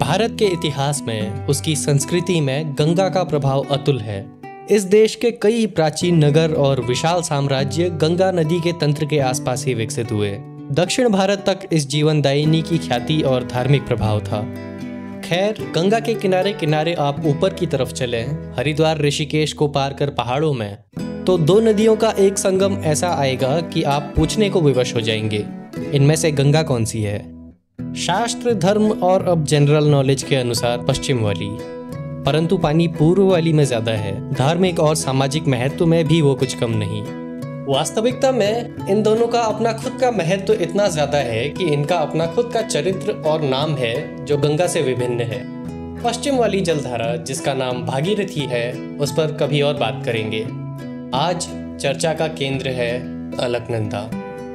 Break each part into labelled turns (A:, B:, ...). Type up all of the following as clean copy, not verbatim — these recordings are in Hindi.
A: भारत के इतिहास में, उसकी संस्कृति में गंगा का प्रभाव अतुल है। इस देश के कई प्राचीन नगर और विशाल साम्राज्य गंगा नदी के तंत्र के आसपास ही विकसित हुए। दक्षिण भारत तक इस जीवनदायिनी की ख्याति और धार्मिक प्रभाव था। खैर, गंगा के किनारे किनारे आप ऊपर की तरफ चलें, हरिद्वार ऋषिकेश को पार कर पहाड़ों में, तो दो नदियों का एक संगम ऐसा आएगा कि आप पूछने को विवश हो जाएंगे, इनमें से गंगा कौन सी है? शास्त्र, धर्म और अब जनरल नॉलेज के अनुसार पश्चिम वाली, परंतु पानी पूर्व वाली में ज्यादा है। धार्मिक और सामाजिक महत्व में भी वो कुछ कम नहीं। वास्तविकता में इन दोनों का अपना खुद का महत्व इतना ज्यादा है कि इनका अपना खुद का चरित्र और नाम है जो गंगा से विभिन्न है। पश्चिम वाली जलधारा, जिसका नाम भागीरथी है, उस पर कभी और बात करेंगे। आज चर्चा का केंद्र है अलकनंदा।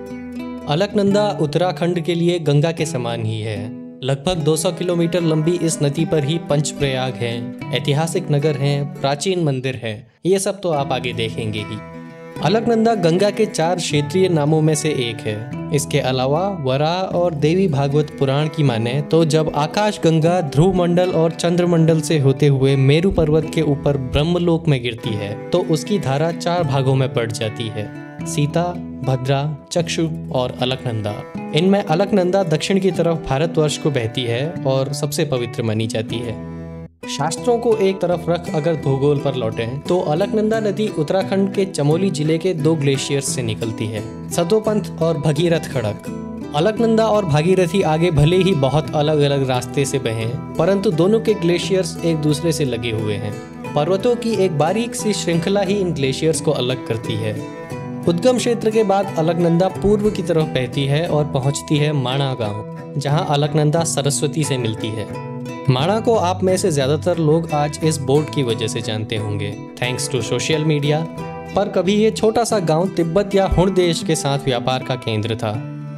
A: अलकनंदा उत्तराखंड के लिए गंगा के समान ही है। लगभग 200 किलोमीटर लंबी इस नदी पर ही पंचप्रयाग हैं, ऐतिहासिक नगर हैं, प्राचीन मंदिर हैं। ये सब तो आप आगे देखेंगे ही। अलकनंदा गंगा के 4 क्षेत्रीय नामों में से एक है। इसके अलावा वराह और देवी भागवत पुराण की माने तो जब आकाश गंगा ध्रुव मंडल और चंद्रमंडल से होते हुए मेरु पर्वत के ऊपर ब्रह्मलोक में गिरती है तो उसकी धारा 4 भागों में बढ़ जाती है: सीता, भद्रा, चक्षु और अलकनंदा। इनमें अलकनंदा दक्षिण की तरफ भारतवर्ष को बहती है और सबसे पवित्र मानी जाती है। शास्त्रों को एक तरफ रख अगर भूगोल पर लौटें तो अलकनंदा नदी उत्तराखंड के चमोली जिले के 2 ग्लेशियर्स से निकलती है, सतोपंथ और भगीरथ खड़क। अलकनंदा और भागीरथी आगे भले ही बहुत अलग अलग रास्ते से बहें, परंतु दोनों के ग्लेशियर्स एक दूसरे से लगे हुए हैं। पर्वतों की एक बारीक सी श्रृंखला ही इन ग्लेशियर्स को अलग करती है। उद्गम क्षेत्र के बाद अलकनंदा पूर्व की तरफ बहती है और पहुंचती है माणा गांव, जहां अलकनंदा सरस्वती से मिलती है। माणा को आप में से ज्यादातर लोग आज इस बोर्ड की वजह से जानते होंगे, थैंक्स टू सोशल मीडिया। पर कभी ये छोटा सा गांव तिब्बत या हुण देश के साथ व्यापार का केंद्र था।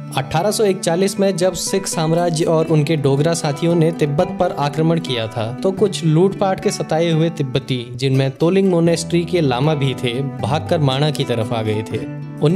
A: 1841 में जब सिख साम्राज्य और उनके डोगरा साथियों ने तिब्बत पर आक्रमण किया था तो कुछ लूटपाट के सताए हुए तिब्बती, जिनमें तोलिंग मोनेस्ट्री के लामा भी थे, भागकर माणा की तरफ आ गए थे।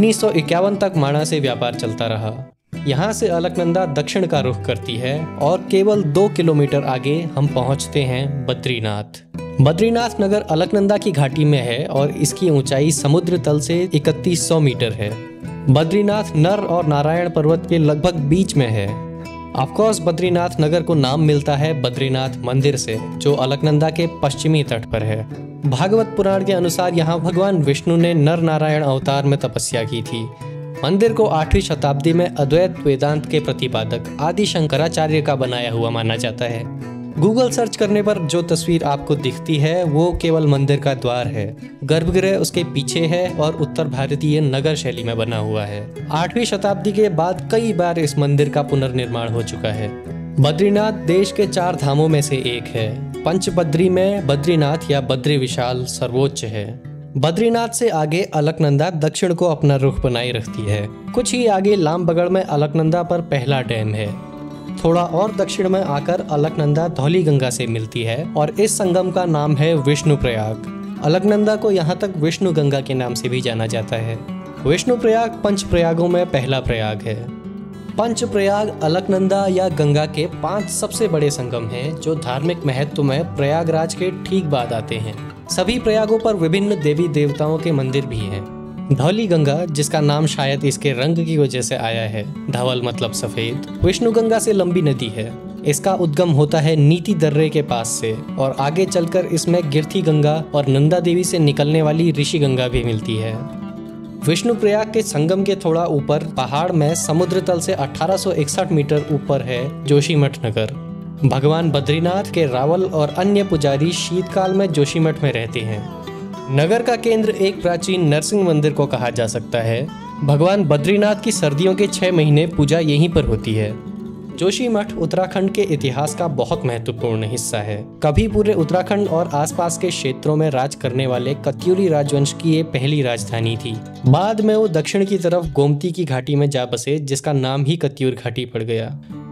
A: 1951 तक माणा से व्यापार चलता रहा। यहाँ से अलकनंदा दक्षिण का रुख करती है और केवल 2 किलोमीटर आगे हम पहुँचते हैं बद्रीनाथ। बद्रीनाथ नगर अलकनंदा की घाटी में है और इसकी ऊंचाई समुद्र तल से 3100 मीटर है। बद्रीनाथ नर और नारायण पर्वत के लगभग बीच में है। ऑफकोर्स बद्रीनाथ नगर को नाम मिलता है बद्रीनाथ मंदिर से, जो अलकनंदा के पश्चिमी तट पर है। भागवत पुराण के अनुसार यहाँ भगवान विष्णु ने नर नारायण अवतार में तपस्या की थी। मंदिर को 8वीं शताब्दी में अद्वैत वेदांत के प्रतिपादक आदि शंकराचार्य का बनाया हुआ माना जाता है। गूगल सर्च करने पर जो तस्वीर आपको दिखती है वो केवल मंदिर का द्वार है। गर्भगृह उसके पीछे है और उत्तर भारतीय नगर शैली में बना हुआ है। 8वीं शताब्दी के बाद कई बार इस मंदिर का पुनर्निर्माण हो चुका है। बद्रीनाथ देश के 4 धामों में से एक है। पंचबद्री में बद्रीनाथ या बद्री विशाल सर्वोच्च है। बद्रीनाथ से आगे अलकनंदा दक्षिण को अपना रुख बनाए रखती है। कुछ ही आगे लामबगड़ में अलकनंदा पर पहला डैम है। थोड़ा और दक्षिण में आकर अलकनंदा धौली गंगा से मिलती है और इस संगम का नाम है विष्णु प्रयाग। अलकनंदा को यहाँ तक विष्णु गंगा के नाम से भी जाना जाता है। विष्णु प्रयाग पंच प्रयागों में पहला प्रयाग है। पंच प्रयाग अलकनंदा या गंगा के 5 सबसे बड़े संगम हैं जो धार्मिक महत्व में प्रयागराज के ठीक बाद आते हैं। सभी प्रयागों पर विभिन्न देवी देवताओं के मंदिर भी हैं। धौली गंगा, जिसका नाम शायद इसके रंग की वजह से आया है, धवल मतलब सफेद, विष्णु गंगा से लंबी नदी है। इसका उद्गम होता है नीति दर्रे के पास से और आगे चलकर इसमें गिरथी गंगा और नंदा देवी से निकलने वाली ऋषि गंगा भी मिलती है। विष्णु प्रयाग के संगम के थोड़ा ऊपर पहाड़ में समुद्र तल से 1861 मीटर ऊपर है जोशीमठ नगर। भगवान बद्रीनाथ के रावल और अन्य पुजारी शीतकाल में जोशीमठ में रहते हैं। नगर का केंद्र एक प्राचीन नरसिंह मंदिर को कहा जा सकता है। भगवान बद्रीनाथ की सर्दियों के 6 महीने पूजा यहीं पर होती है। जोशीमठ उत्तराखंड के इतिहास का बहुत महत्वपूर्ण हिस्सा है। कभी पूरे उत्तराखंड और आसपास के क्षेत्रों में राज करने वाले कत्यूरी राजवंश की ये पहली राजधानी थी। बाद में वो दक्षिण की तरफ गोमती की घाटी में जा बसे, जिसका नाम ही कत्यूर घाटी पड़ गया।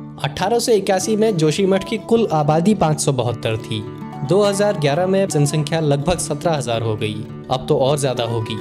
A: 1881 में जोशीमठ की कुल आबादी 572 थी। 2011 में जनसंख्या लगभग 17,000 हो गई। अब तो और ज्यादा होगी।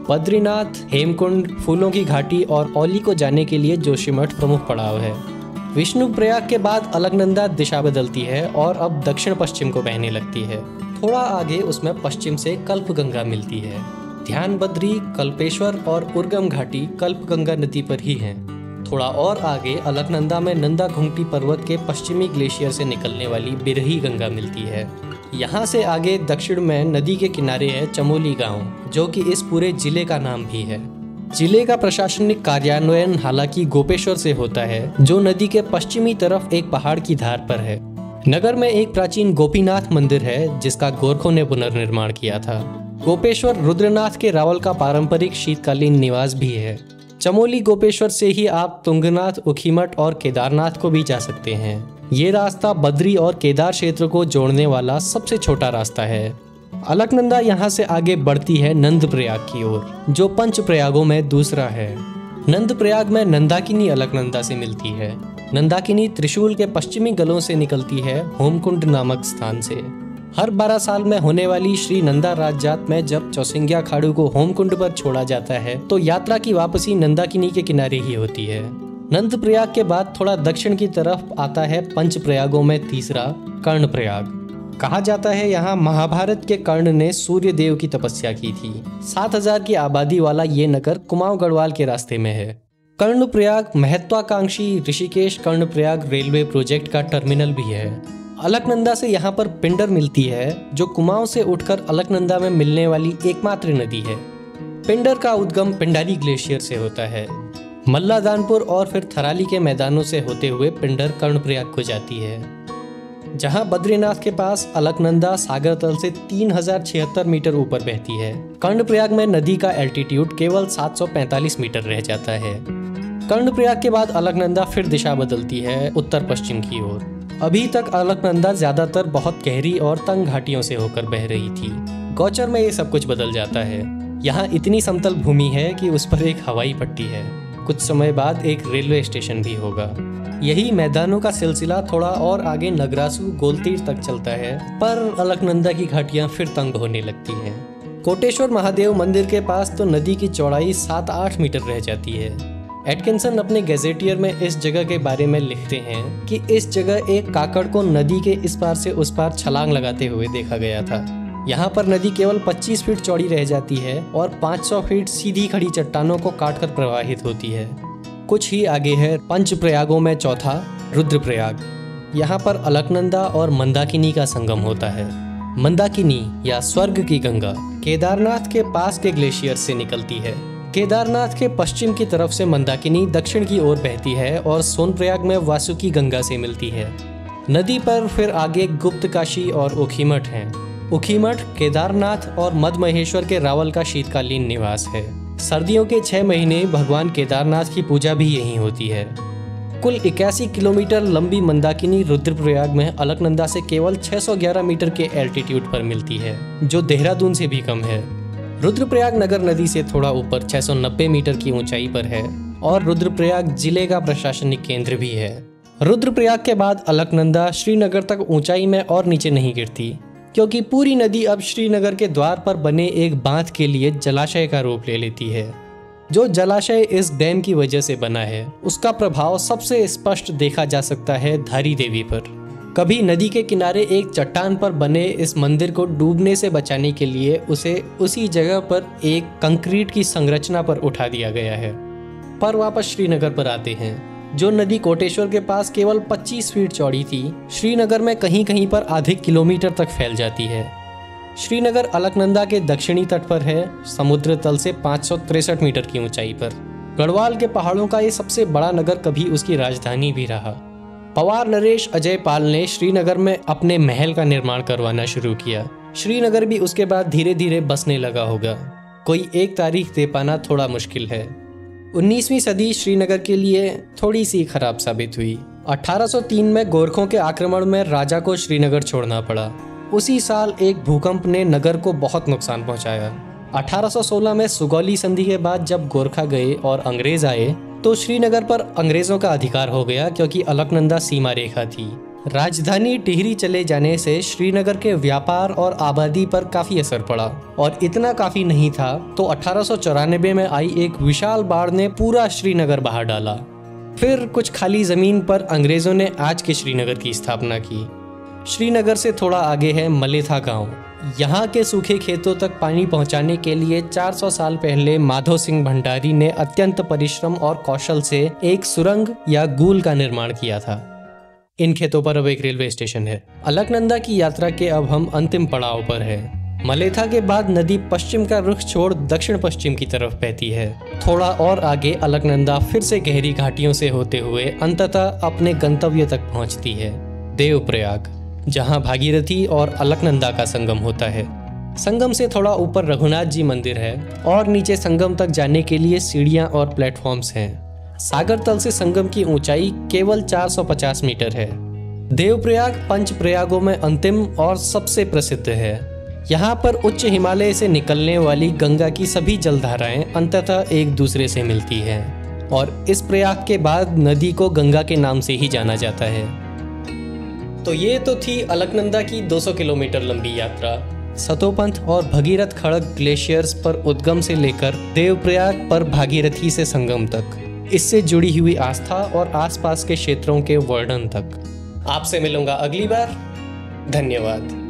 A: बद्रीनाथ, हेमकुंड, फूलों की घाटी और औली को जाने के लिए जोशीमठ प्रमुख पड़ाव है। विष्णुप्रयाग के बाद अलकनंदा दिशा बदलती है और अब दक्षिण पश्चिम को बहने लगती है। थोड़ा आगे उसमें पश्चिम से कल्पगंगा मिलती है। ध्यान बद्री, कल्पेश्वर और उर्गम घाटी कल्पगंगा नदी पर ही हैं। थोड़ा और आगे अलकनंदा में नंदा घुंगटी पर्वत के पश्चिमी ग्लेशियर से निकलने वाली बिरही गंगा मिलती है। यहाँ से आगे दक्षिण में नदी के किनारे है चमोली गांव, जो कि इस पूरे जिले का नाम भी है। जिले का प्रशासनिक कार्यान्वयन हालांकि गोपेश्वर से होता है, जो नदी के पश्चिमी तरफ एक पहाड़ की धार पर है। नगर में एक प्राचीन गोपीनाथ मंदिर है, जिसका गोरखों ने पुनर्निर्माण किया था। गोपेश्वर रुद्रनाथ के रावल का पारंपरिक शीतकालीन निवास भी है। चमोली गोपेश्वर से ही आप तुंगनाथ, ऊखीमठ और केदारनाथ को भी जा सकते हैं। ये रास्ता बद्री और केदार क्षेत्र को जोड़ने वाला सबसे छोटा रास्ता है। अलकनंदा यहाँ से आगे बढ़ती है नंदप्रयाग की ओर, जो पंच प्रयागों में दूसरा है। नंदप्रयाग में नंदाकिनी अलकनंदा से मिलती है। नंदाकिनी त्रिशूल के पश्चिमी गलों से निकलती है होमकुंड नामक स्थान से। हर 12 साल में होने वाली श्री नंदा राजजात में जब चौसिंग्या खाड़ू को होमकुंड पर छोड़ा जाता है, तो यात्रा की वापसी नंदाकिनी के किनारे ही होती है। नंदप्रयाग के बाद थोड़ा दक्षिण की तरफ आता है पंच प्रयागों में तीसरा कर्णप्रयाग। कहा जाता है यहाँ महाभारत के कर्ण ने सूर्य देव की तपस्या की थी। 7000 की आबादी वाला ये नगर कुमाऊं गढ़वाल के रास्ते में है। कर्णप्रयाग महत्वाकांक्षी ऋषिकेश कर्णप्रयाग रेलवे प्रोजेक्ट का टर्मिनल भी है। अलकनंदा से यहाँ पर पिंडर मिलती है, जो कुमाऊं से उठकर अलकनंदा में मिलने वाली एकमात्र नदी है। पिंडर का उद्गम पिंडारी ग्लेशियर से होता है। मल्लादानपुर और फिर थराली के मैदानों से होते हुए पिंडर कर्णप्रयाग को जाती है, जहां बद्रीनाथ के पास अलकनंदा सागर तल से 3076 मीटर ऊपर बहती है। कर्णप्रयाग में नदी का एल्टीट्यूड केवल 745 मीटर रह जाता है। कर्णप्रयाग के बाद अलकनंदा फिर दिशा बदलती है उत्तर पश्चिम की ओर। अभी तक अलकनंदा ज्यादातर बहुत गहरी और तंग घाटियों से होकर बह रही थी। गौचर में ये सब कुछ बदल जाता है। यहाँ इतनी समतल भूमि है कि उस पर एक हवाई पट्टी है। कुछ समय बाद एक रेलवे स्टेशन भी होगा। यही मैदानों का सिलसिला थोड़ा और आगे नगरासू गोलतीर तक चलता है, पर अलकनंदा की घाटियां फिर तंग होने लगती हैं। कोटेश्वर महादेव मंदिर के पास तो नदी की चौड़ाई 7-8 मीटर रह जाती है। एटकिंसन अपने गैजेटियर में इस जगह के बारे में लिखते हैं कि इस जगह एक काकड़ को नदी के इस पार से उस पार छलांग लगाते हुए देखा गया था। यहाँ पर नदी केवल 25 फीट चौड़ी रह जाती है और 500 फीट सीधी खड़ी चट्टानों को काटकर प्रवाहित होती है। कुछ ही आगे है पंच प्रयागों में चौथा रुद्रप्रयाग। यहाँ पर अलकनंदा और मंदाकिनी का संगम होता है। मंदाकिनी या स्वर्ग की गंगा केदारनाथ के पास के ग्लेशियर से निकलती है। केदारनाथ के पश्चिम की तरफ से मंदाकिनी दक्षिण की ओर बहती है और सोनप्रयाग में वासुकी गंगा से मिलती है। नदी पर फिर आगे गुप्तकाशी और ऊखीमठ हैं। ऊखीमठ केदारनाथ और मदमहेश्वर के रावल का शीतकालीन निवास है। सर्दियों के 6 महीने भगवान केदारनाथ की पूजा भी यहीं होती है। कुल 81 किलोमीटर लंबी मंदाकिनी रुद्रप्रयाग में अलकनंदा से केवल 611 मीटर के एल्टीट्यूड पर मिलती है, जो देहरादून से भी कम है। रुद्रप्रयाग नगर नदी से थोड़ा ऊपर 690 मीटर की ऊंचाई पर है और रुद्रप्रयाग जिले का प्रशासनिक केंद्र भी है। रुद्रप्रयाग के बाद अलकनंदा श्रीनगर तक ऊंचाई में और नीचे नहीं गिरती, क्योंकि पूरी नदी अब श्रीनगर के द्वार पर बने एक बांध के लिए जलाशय का रूप ले लेती है। जो जलाशय इस डैम की वजह से बना है, उसका प्रभाव सबसे स्पष्ट देखा जा सकता है धारी देवी पर। कभी नदी के किनारे एक चट्टान पर बने इस मंदिर को डूबने से बचाने के लिए उसे उसी जगह पर एक कंक्रीट की संरचना पर उठा दिया गया है। पर वापस श्रीनगर पर आते हैं। जो नदी कोटेश्वर के पास केवल 25 फीट चौड़ी थी, श्रीनगर में कहीं कहीं पर आधे किलोमीटर तक फैल जाती है। श्रीनगर अलकनंदा के दक्षिणी तट पर है, समुद्र तल से 563 मीटर की ऊंचाई पर। गढ़वाल के पहाड़ों का ये सबसे बड़ा नगर कभी उसकी राजधानी भी रहा। पवार नरेश अजय पाल ने श्रीनगर में अपने महल का निर्माण करवाना शुरू किया। श्रीनगर भी उसके बाद धीरे धीरे बसने लगा होगा। कोई एक तारीख दे पाना थोड़ा मुश्किल है। 19वीं सदी श्रीनगर के लिए थोड़ी सी खराब साबित हुई। 1803 में गोरखों के आक्रमण में राजा को श्रीनगर छोड़ना पड़ा। उसी साल एक भूकंप ने नगर को बहुत नुकसान पहुंचाया। 1816 में सुगौली संधि के बाद जब गोरखा गए और अंग्रेज आए, तो श्रीनगर पर अंग्रेजों का अधिकार हो गया, क्योंकि अलकनंदा सीमा रेखा थी। राजधानी टिहरी चले जाने से श्रीनगर के व्यापार और आबादी पर काफी असर पड़ा, और इतना काफी नहीं था तो 1894 में आई एक विशाल बाढ़ ने पूरा श्रीनगर बहा डाला। फिर कुछ खाली ज़मीन पर अंग्रेज़ों ने आज के श्रीनगर की स्थापना की। श्रीनगर से थोड़ा आगे है मलेथा गांव। यहाँ के सूखे खेतों तक पानी पहुँचाने के लिए 400 साल पहले माधो सिंह भंडारी ने अत्यंत परिश्रम और कौशल से एक सुरंग या गूल का निर्माण किया था। इन खेतों पर अब एक रेलवे स्टेशन है। अलकनंदा की यात्रा के अब हम अंतिम पड़ाव पर हैं। मलेथा के बाद नदी पश्चिम का रुख छोड़ दक्षिण पश्चिम की तरफ बहती है। थोड़ा और आगे अलकनंदा फिर से गहरी घाटियों से होते हुए अंततः अपने गंतव्य तक पहुंचती है, देवप्रयाग, जहां भागीरथी और अलकनंदा का संगम होता है। संगम से थोड़ा ऊपर रघुनाथ जी मंदिर है और नीचे संगम तक जाने के लिए सीढ़ियां और प्लेटफॉर्म्स हैं। सागर तल से संगम की ऊंचाई केवल 450 मीटर है। देवप्रयाग पंच प्रयागों में अंतिम और सबसे प्रसिद्ध है। यहाँ पर उच्च हिमालय से निकलने वाली गंगा की सभी जलधाराएं अंततः एक दूसरे से मिलती हैं और इस प्रयाग के बाद नदी को गंगा के नाम से ही जाना जाता है। तो ये तो थी अलकनंदा की 200 किलोमीटर लंबी यात्रा, सतोपंथ और भगीरथ खड़ग ग्लेशियर्स पर उद्गम से लेकर देवप्रयाग पर भागीरथी से संगम तक, इससे जुड़ी हुई आस्था और आसपास के क्षेत्रों के वर्णन तक। आपसे मिलूंगा अगली बार। धन्यवाद।